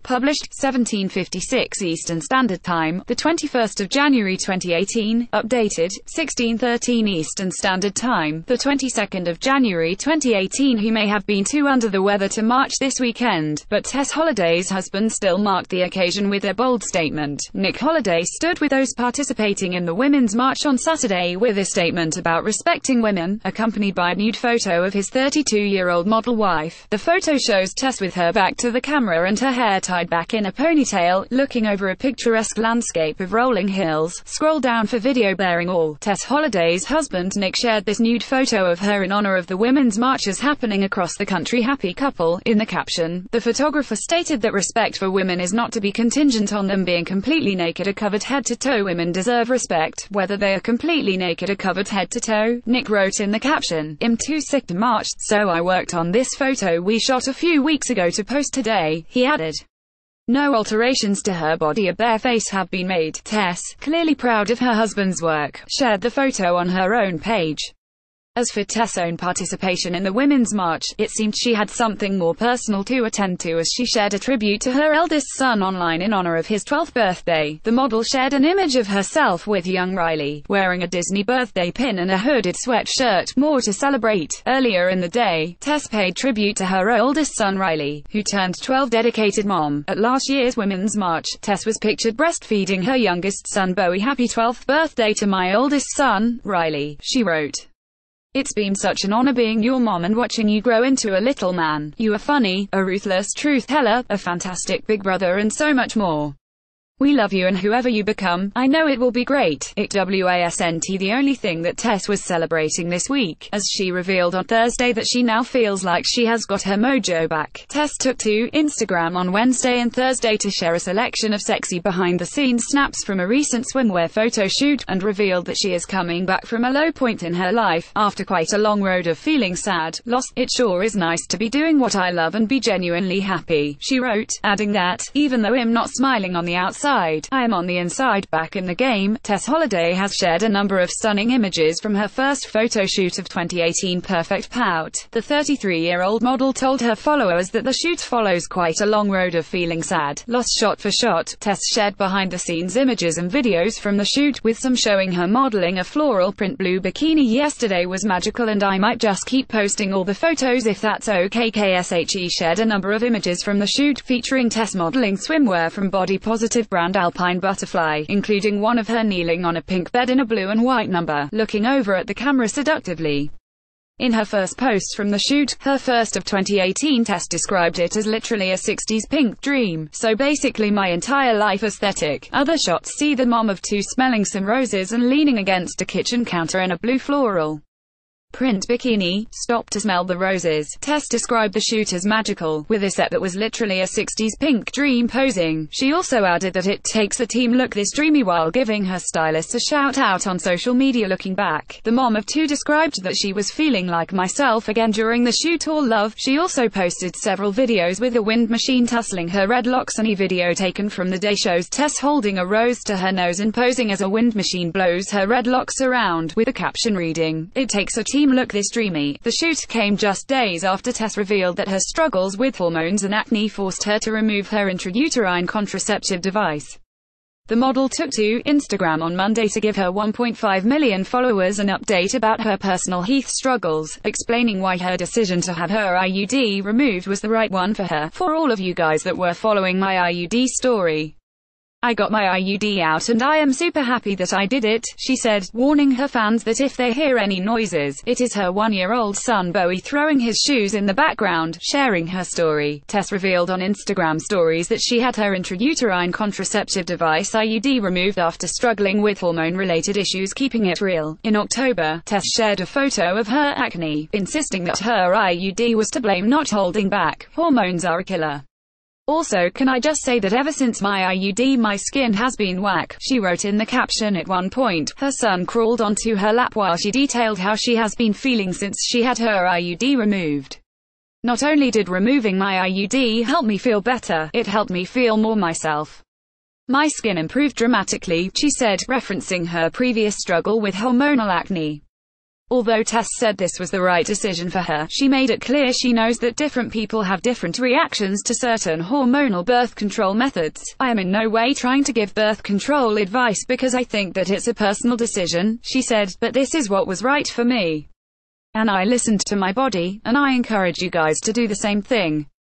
Published, 17:56 Eastern Standard Time, the 21st of January 2018. Updated, 16:13 Eastern Standard Time, the 22nd of January 2018. He may have been too under the weather to march this weekend, but Tess Holliday's husband still marked the occasion with a bold statement. Nick Holliday stood with those participating in the Women's March on Saturday with a statement about respecting women, accompanied by a nude photo of his 32-year-old model wife. The photo shows Tess with her back to the camera and her hair tied back in a ponytail, looking over a picturesque landscape of rolling hills. Scroll down for video bearing all. Tess Holliday's husband Nick shared this nude photo of her in honor of the women's marches happening across the country. Happy couple. In the caption, the photographer stated that respect for women is not to be contingent on them being completely naked or covered head to toe. Women deserve respect, whether they are completely naked or covered head to toe. Nick wrote in the caption, "I'm too sick to march, so I worked on this photo we shot a few weeks ago to post today." He added, "No alterations to her body or bare face have been made." Tess, clearly proud of her husband's work, shared the photo on her own page. As for Tess' own participation in the Women's March, it seemed she had something more personal to attend to as she shared a tribute to her eldest son online in honor of his 12th birthday. The model shared an image of herself with young Riley, wearing a Disney birthday pin and a hooded sweatshirt, more to celebrate. Earlier in the day, Tess paid tribute to her oldest son Riley, who turned 12. Dedicated mom. At last year's Women's March, Tess was pictured breastfeeding her youngest son Bowie. "Happy 12th birthday to my oldest son, Riley," she wrote. "It's been such an honor being your mom and watching you grow into a little man. You are funny, a ruthless truth teller, a fantastic big brother and so much more. We love you and whoever you become, I know it will be great." Wasn't the only thing that Tess was celebrating this week, as she revealed on Thursday that she now feels like she has got her mojo back. Tess took to Instagram on Wednesday and Thursday to share a selection of sexy behind-the-scenes snaps from a recent swimwear photo shoot, and revealed that she is coming back from a low point in her life, after quite a long road of feeling sad, lost. "It sure is nice to be doing what I love and be genuinely happy," she wrote, adding that, "Even though I'm not smiling on the outside, I am on the inside." Back in the game, Tess Holliday has shared a number of stunning images from her first photo shoot of 2018, Perfect Pout. The 33-year-old model told her followers that the shoot follows quite a long road of feeling sad, lost shot for shot. Tess shared behind-the-scenes images and videos from the shoot, with some showing her modeling a floral print blue bikini. "Yesterday was magical and I might just keep posting all the photos if that's okay." KSHE shared a number of images from the shoot, featuring Tess modeling swimwear from body positive brand Alpine Butterfly, including one of her kneeling on a pink bed in a blue and white number, looking over at the camera seductively. In her first post from the shoot, her first of 2018, Tess described it as literally a 60s pink dream. "So basically my entire life aesthetic." Other shots see the mom of two smelling some roses and leaning against a kitchen counter in a blue floral print bikini. "Stop to smell the roses." Tess described the shoot as magical, with a set that was literally a 60s pink dream posing. She also added that it takes a team look this dreamy, while giving her stylists a shout out on social media. Looking back, the mom of two described that she was feeling like myself again during the shoot. "All love." She also posted several videos with a wind machine tussling her red locks, and a video taken from the day shows Tess holding a rose to her nose and posing as a wind machine blows her red locks around, with the caption reading, "It takes a team look this dreamy." The shoot came just days after Tess revealed that her struggles with hormones and acne forced her to remove her intrauterine contraceptive device. The model took to Instagram on Monday to give her 1.5 million followers an update about her personal health struggles, explaining why her decision to have her IUD removed was the right one for her. "For all of you guys that were following my IUD story, I got my IUD out and I am super happy that I did it," she said, warning her fans that if they hear any noises, it is her 1-year-old son Bowie throwing his shoes in the background. Sharing her story, Tess revealed on Instagram stories that she had her intrauterine contraceptive device IUD removed after struggling with hormone-related issues. Keeping it real. In October, Tess shared a photo of her acne, insisting that her IUD was to blame, not holding back. "Hormones are a killer. Also, can I just say that ever since my IUD my skin has been whack," she wrote in the caption. At one point, her son crawled onto her lap while she detailed how she has been feeling since she had her IUD removed. "Not only did removing my IUD help me feel better, it helped me feel more myself. My skin improved dramatically," she said, referencing her previous struggle with hormonal acne. Although Tess said this was the right decision for her, she made it clear she knows that different people have different reactions to certain hormonal birth control methods. "I am in no way trying to give birth control advice because I think that it's a personal decision," she said, "but this is what was right for me. And I listened to my body, and I encourage you guys to do the same thing."